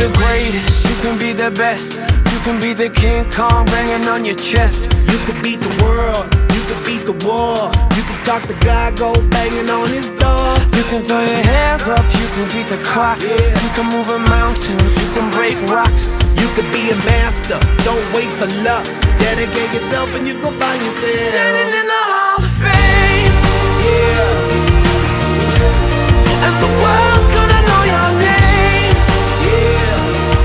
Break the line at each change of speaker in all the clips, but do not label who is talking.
the greatest, you can be the best. You can be the King Kong banging on your chest.
You can beat the world, you can beat the war. You can talk to God, go banging on his door.
You can throw your hands up, you can beat the clock. You can move a mountain, you can break rocks.
You can be a master, don't wait for luck. Dedicate yourself and you gon' find yourself
standing in the Hall of Fame.
Yeah.
And the world's gonna know your name.
Yeah.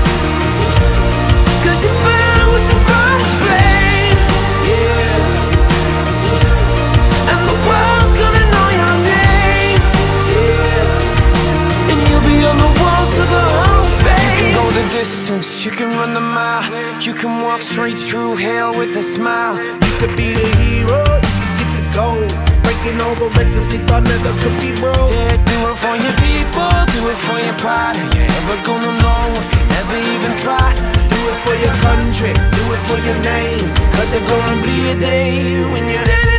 'Cause you burn with the brightest flame.
Yeah.
And the world's gonna know your name.
Yeah.
And you'll be on the walls of the Hall of Fame. You can go the distance, you can run the mile. You can walk straight through hell with a smile.
You could be the hero, you can get the gold. Breaking all the records they thought never could be broke.
Yeah, do it for your people, do it for your pride. Are you ever gonna know if you never even try?
Do it for your country, do it for your name.
'Cause there's gonna be a day when you're